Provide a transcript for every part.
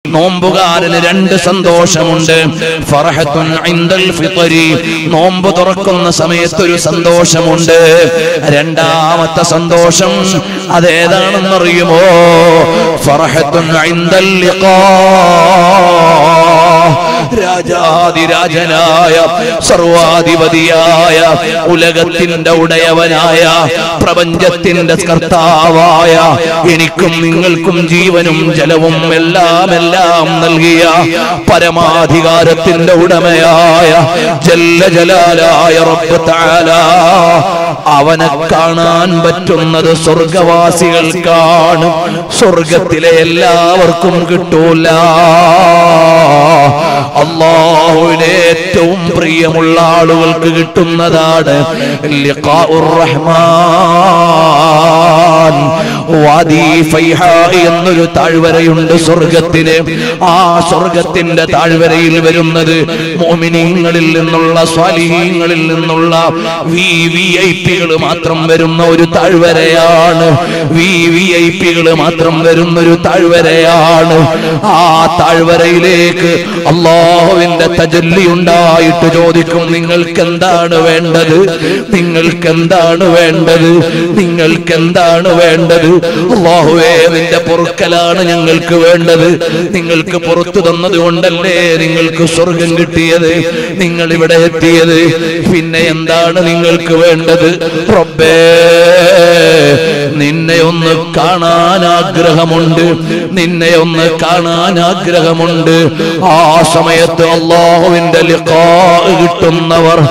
നോമ്പുകാരന് രണ്ട് സന്തോഷമുണ്ട്. ഫർഹത്തുൻ ഇൻദൽ ഫിത്രി, നോമ്പ് തുറക്കുന്ന സമയത്ത് ഒരു സന്തോഷമുണ്ട്. രണ്ടാമത്തെ സന്തോഷം അതേതാണെന്നറിയുമോ? ഫർഹത്തുൻ ഇൻദൽ ലിഖാ, രാജാതിരാജനായ സർവാധിപതിയായ ഉലകത്തിന്റെ ഉടയവനായ പ്രപഞ്ചത്തിന്റെ കർത്താവായ എനിക്കും നിങ്ങൾക്കും ജീവനും ജലവും എല്ലാം നൽകിയ പരമാധികാരത്തിന്റെ ഉടമയായ ജല്ല ജലാലായ റബ്ബ് തആല, അവനെ കാണാൻ പറ്റുന്നത് സ്വർഗവാസികൾക്കാണ്, സ്വർഗത്തിലെ എല്ലാവർക്കും കിട്ടൂല. അല്ലാഹുവിനെ ഏറ്റവും പ്രിയമുള്ള ആളുകൾക്ക് കിട്ടുന്നതാണ് ലിഖാഉർ റഹ്മാൻ. വാദി ഫൈഹാ എന്നൊരു താഴ്വരയുണ്ട് സ്വർഗത്തിന്. ആ സ്വർഗത്തിന്റെ താഴ്വരയിൽ വരുന്നത് മുഅ്മിനീങ്ങളിൽ നിന്നുള്ള സ്വാലിഹീങ്ങളിൽ നിന്നുള്ള വിഐപികൾ മാത്രം വരുന്ന ഒരു താഴ്വരയാണ്. വിഐപികൾ മാത്രം വരുന്ന ഒരു താഴ്വരയാണ്. ആ താഴ്വരയിലേക്ക് അല്ലാഹുവിന്റെ തജല്ലി ഉണ്ടായിട്ട് ചോദിക്കും, നിങ്ങൾക്ക് എന്താണ് വേണ്ടത്? നിങ്ങൾക്ക് എന്താണ് വേണ്ടത്? നിങ്ങൾക്ക് എന്താണ് വേണ്ടത്? അല്ലാഹുവേ, നിന്റെ പൊറുക്കലാണ് ഞങ്ങൾക്ക് വേണ്ടത്. നിങ്ങൾക്ക് പുറത്തു തന്നത് കൊണ്ടല്ലേ നിങ്ങൾക്ക് സ്വർഗം കിട്ടിയത്, നിങ്ങൾ ഇവിടെ എത്തിയത്. പിന്നെ എന്താണ് നിങ്ങൾക്ക് വേണ്ടത്? റബ്ബേ, നിന്നെ ഒന്ന് കാണാൻ ആഗ്രഹമുണ്ട്, നിന്നെ ഒന്ന് കാണാൻ ആഗ്രഹമുണ്ട്. ആ സമയത്ത് അല്ലാഹുവിന്റെ ലിഖാ കിട്ടുന്നവർ,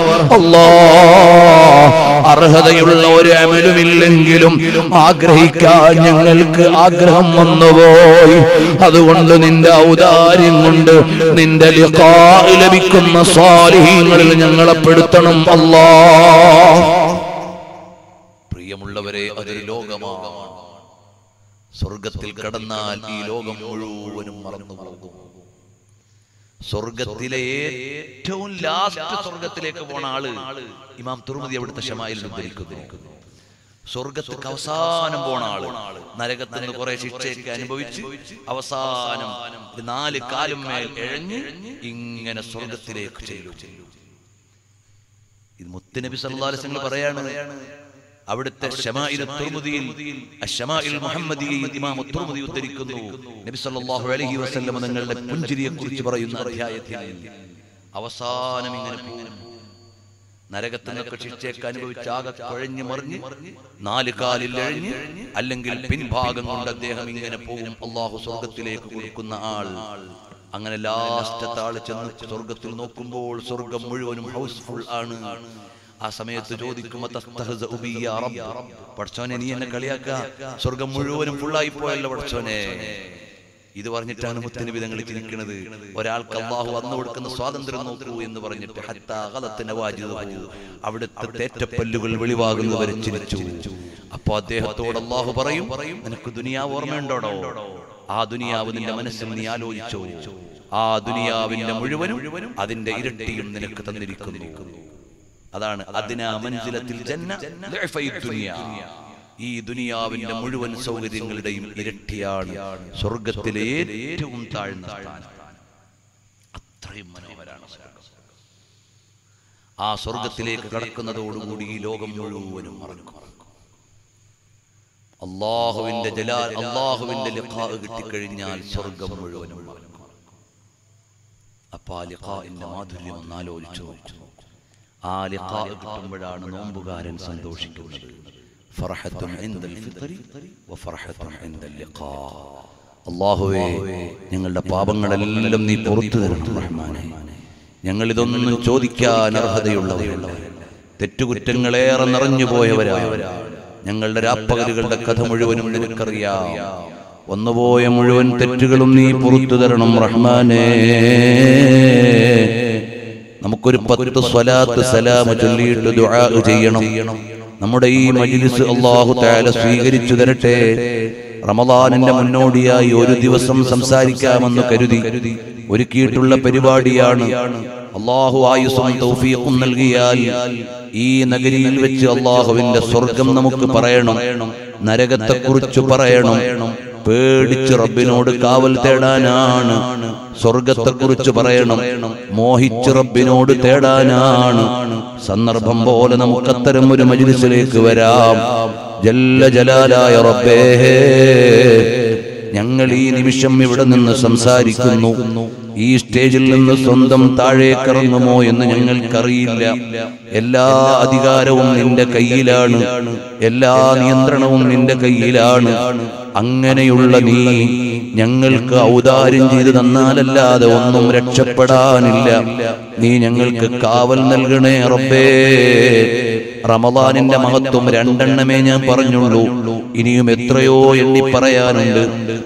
അർഹതയുള്ള ഒരു അമലുമില്ലെങ്കിലും ആഗ്രഹിക്കാൻ ഞങ്ങൾക്ക് ആഗ്രഹം വന്നുപോയി. അതുകൊണ്ട് നിന്റെ ഔദാര്യം കൊണ്ട് നിന്റെ ലിഖാ ലഭിക്കുന്ന സ്വാലിഹീങ്ങളിൽ ഞങ്ങളെ പെടുത്തണം അല്ലാഹ്. പ്രിയമുള്ളവരെ, അതൊരു ലോകമാണ്. സ്വർഗത്തിൽ കടന്നാൽ ഈ ലോകം മുഴുവനും മറന്നുപോകും. സ്വർഗത്തിലെ ഏറ്റവും ലാസ്റ്റ് സ്വർഗത്തിലേക്ക് പോണ ആള് ഇമാം തുർമുദി അവിടുത്തെ ശമായിൽ ഉദ്ധരിക്കുന്നു. സ്വർഗത്തിക്ക് അവസാനം പോണ ആള് നരകത്തിൽ നിന്ന് കുറെ ശിക്ഷയൊക്കെ അനുഭവിച്ച് അവസാനം 4 കാലും മേൽ എഴഞ്ഞ് ഇങ്ങനെ സ്വർഗത്തിലേക്ക് ചെല്ലും. ഇത് മുത്തുനബി സല്ലല്ലാഹു അലൈഹി വസല്ലം പറയാണ്. അവിടുത്തെ ശമാഇൽ തുർമുദിയിൽ അശ്ശമാഇൽ മുഹമ്മദിയിൽ ഇമാം തുർമുദി ഉദ്ധരിക്കുന്നു. നബി സല്ലല്ലാഹു അലൈഹി വസല്ലം തങ്ങളുടെ പുഞ്ചിരിയെക്കുറിച്ച് പറയുന്ന അധ്യായത്തിൽ അവസാനം ഇങ്ങനെ പോകും. നരകത്തിനൊക്കെ ശിക്ഷയൊക്കെ അനുഭവിച്ച് ആകെ കുഴഞ്ഞു മറിഞ്ഞ് 4 കാലിൽ എഴഞ്ഞ് അല്ലെങ്കിൽ പിൻഭാഗം കൊണ്ട് അദ്ദേഹം ഇങ്ങനെ പോകും. അല്ലാഹു സ്വർഗത്തിലേക്ക് കൊടുക്കുന്ന ആൾ. അങ്ങനെ ലാസ്റ്റത്തെ ആള് ചെന്ന് സ്വർഗത്തിൽ നോക്കുമ്പോൾ സ്വർഗം മുഴുവനും ഹൗസ്ഫുൾ ആണ്. ആ സമയത്ത് ചോദിക്കും, പടച്ചോനെ, നീ എന്നെ കളിയാക്ക, സ്വർഗം മുഴുവനും ഫുള്ളായി പോയല്ലോ പടച്ചോനെ. ഇത് പറഞ്ഞിട്ടാണ് മുത്തനബി തങ്ങൾ ചിരിക്കുന്നത്. ഒരാൾക്ക് അല്ലാഹു വന്നു കൊടുക്കുന്ന സ്വാതന്ത്ര്യം നോക്കൂ എന്ന് പറഞ്ഞിട്ട് അവിടുത്തെ തേറ്റപ്പല്ലുകൾ വെളിവാകുന്നവരെ ചിരിച്ചു. അപ്പൊ അദ്ദേഹത്തോട് അല്ലാഹു പറയും, നിനക്ക് ദുനിയാവ് ഓർമ്മയുണ്ടോടോ? ആ ദുനിയാവ് നിന്റെ മനസ്സിൽ നീ ആലോചിച്ചോ? ആ ദുനിയാവിന്റെ മുഴുവനും അതിന്റെ ഇരട്ടിയും നിനക്ക് തന്നിരിക്കുന്നു. അതാണ് അദ്നാ മൻസിലത്തിൽ ജന്ന ദഅഫൈ ദുനിയ. ഈ ദുനിയാവിന്റെ മുഴുവൻ സൗകര്യങ്ങളുടെയും ഇരട്ടിയാണ് സ്വർഗത്തിലെ ഏറ്റവും താഴ്ന്ന സ്ഥാനം. അത്രയും മനോഹരമാണ് സ്വർഗ്ഗം. ആ സ്വർഗത്തിലേക്ക് കടക്കുന്നതോടുകൂടി ഈ ലോകം മുഴുവനും മറക്കും. അല്ലാഹുവിന്റെ ജലാൽ, അല്ലാഹുവിന്റെ ലിഖാ കിട്ടിക്കഴിഞ്ഞാൽ സ്വർഗം മുഴുവനും മറക്കും. അപ്പൊ ആ ലിഖാഇന്റെ മാധുര്യം ഒന്ന് ആലോചിച്ചു. ആ ലിഖാ കിട്ടുമ്പോഴാണ് നോമ്പുകാരൻ സന്തോഷിക്കുന്നത്. ഫർഹത്തുൻ ഇൻദൽ ഫിത്രി വഫർഹത്തുൻ ഇൻദൽ ലിഖാ. അല്ലാഹുവേ, ഞങ്ങളുടെ പാപങ്ങളെല്ലാം നീ പുറത്തു തരണം റഹ്മാനേ. ഞങ്ങൾ ഇതൊന്നും ചോദിക്കാൻ അർഹതയുള്ളവരല്ല, തെറ്റുകുറ്റങ്ങളേറെ നിറഞ്ഞു പോയവരാണ്. ഞങ്ങളുടെ രാപ്പകലുകളുടെ കഥ മുഴുവനും നിനക്കറിയാം. വന്നുപോയ മുഴുവൻ തെറ്റുകളും നീ പുറത്തു തരണം റഹ്മാനേ. നമുക്കൊരു 10 സ്വലാത്ത് സലാം ചൊല്ലിയിട്ട് ദുആ ചെയ്യണം. നമ്മുടെ ഈ മജ്ലിസ് അല്ലാഹു തആല സ്വീകരിച്ചു തരട്ടെ. റമളാനിന്റെ മുന്നോടിയായി ഒരു ദിവസം സംസാരിക്കാമെന്ന് കരുതി ഒരുക്കിയിട്ടുള്ള പരിപാടിയാണ്. അല്ലാഹു ആയുസ്സും തൗഫീഖും നൽകിയാൽ ഈ നഗരിയിൽ വെച്ച് അല്ലാഹുവിന്റെ സ്വർഗം നമുക്ക് പറയണം, നരകത്തെക്കുറിച്ച് പറയണം, പേടിച്ച് റബ്ബിനോട് കാവൽ തേടാനാണ്. സ്വർഗത്തെക്കുറിച്ച് പറയണം, മോഹിച്ച് റബ്ബിനോട് തേടാനാണ്. സന്ദർഭം പോലെ നമുക്കത്തരം ഒരു മജ്ലിസിലേക്ക് വരാം. ജല്ല ജലാലായ റബ്ബേ, ഞങ്ങൾ ഈ നിമിഷം ഇവിടെ നിന്ന് സംസാരിക്കുന്നു. ഈ സ്റ്റേജിൽ നിന്ന് സ്വന്തം താഴേക്കിറങ്ങുമോ എന്ന് ഞങ്ങൾക്കറിയില്ല. എല്ലാ അധികാരവും നിന്റെ കയ്യിലാണ്, എല്ലാ നിയന്ത്രണവും നിന്റെ കയ്യിലാണ്. അങ്ങനെയുള്ള നീ ഞങ്ങൾക്ക് ഔദാര്യം ചെയ്തു തന്നാലല്ലാതെ ഒന്നും രക്ഷപ്പെടാനില്ല. നീ ഞങ്ങൾക്ക് കാവൽ നൽകണേ റബ്ബേ. റമദാനിന്റെ മഹത്വം രണ്ടെണ്ണമേ ഞാൻ പറഞ്ഞുള്ളൂ, ഇനിയും എത്രയോ എണ്ണി പറയാനുണ്ട്.